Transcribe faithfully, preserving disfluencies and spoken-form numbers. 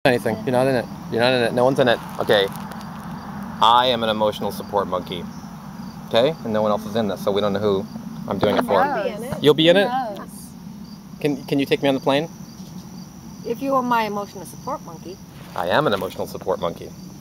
Anything. You're not in it. You're not in it. No one's in it. Okay. I am an emotional support monkey. Okay? And no one else is in this, so we don't know who I'm doing it for. I'll be in it. You'll be in it? Yes. Can Can you take me on the plane? If you were my emotional support monkey. I am an emotional support monkey.